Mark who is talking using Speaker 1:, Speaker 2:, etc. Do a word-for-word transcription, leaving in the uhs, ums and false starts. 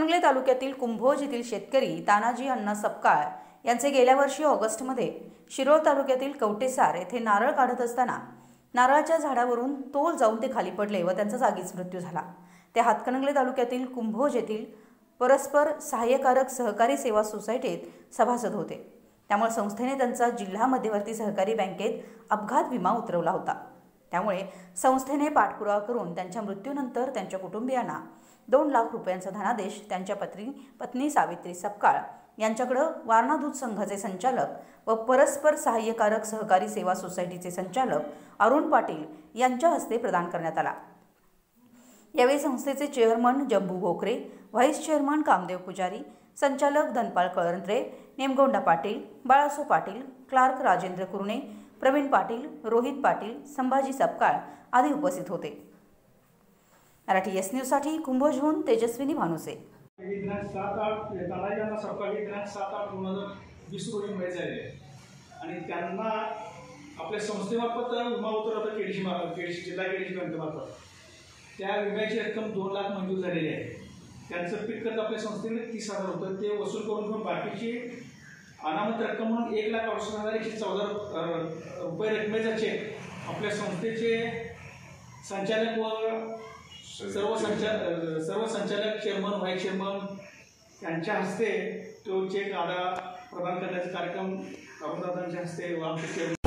Speaker 1: हातकणंगले तालुक्यातील कुंभोज येथील शेतकरी तानाजी अण्णा सपकाळ यांचे गेल्या वर्षी ऑगस्टमध्ये शिरोळ तालुक्यातील कवटेसार येथे नारळ काढत असताना नारळाच्या झाडावरून तोल जाऊन ते खाली पडले व त्यांचा जागीच मृत्यू झाला। ते हातकणंगले तालुक्यातील कुंभोज येथील परस्पर सहाय्यकारक सहकारी सेवा सोसायटीत सभासद होते। त्यामुळे संस्थेने त्यांचा जिल्हा मध्यवर्ती सहकारी बँकेत अपघात विमा उतरवला होता। त्यामुळे संस्थेने पाठपुरावा करून त्यांच्या मृत्यूनंतर त्यांच्या कुटुंबियांना दोन लाख रुपयांचा धनादेश त्यांच्या पत्नी पत्नी सावित्री सपकाळ यांच्याकडे वारणा दूध संघाचे संचालक व परस्पर सहाय्यकारक सहकारी सेवा सोसायटीचे संचालक अरुण पाटील यांच्या हस्ते प्रदान करण्यात आला। यावेळी संस्थेचे chairman Jambu Bhokare, vice chairman Kamdev Pujari, संचालक धनपाल कळंत्रे, नेमगोंडा पाटील, बाळासो पाटील, क्लार्क राजेंद्र कुरणे, प्रवीण पाटील, रोहित पाटील, संभाजी सपकाळ आदी उपस्थित होते। मराठी एस न्यूज साठी कुंभोजहून तेजस्विनी भानुसे।
Speaker 2: दिनांक सात आठ तानाजी अण्णा सपकाळ दिनांक सात आठ दोन हजार वीस रोजी मयत झाले आणि त्यांना आपल्या संस्थेमार्फत विमा उतरवता केडीसी केडीसी जिल्हा केडीसी बँकेमार्फत त्या विम्याची रक्कम दोन लाख मंजूर झालेली आहे। त्यांचं पीक कर्ज आपल्या संस्थेने तीस हजार होतं, ते वसूल करून घेऊन बाकीची अनामत रक्कम म्हणून एक लाख अडुसष्ट हजार एकशे चौदा रुपये रकमेचा चेक आपल्या संस्थेचे संचालक व सर्व संचालक सर्व संचालक चेअरमन, व्हाईस चेअरमन यांच्या हस्ते तो चेक आधा प्रदान करण्याचा कार्यक्रम अरुणदादांच्या हस्ते व आमचे